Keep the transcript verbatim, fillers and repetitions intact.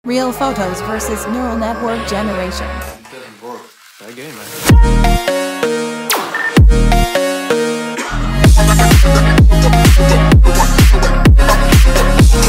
Real photos versus neural network generation. It doesn't work. That game, man.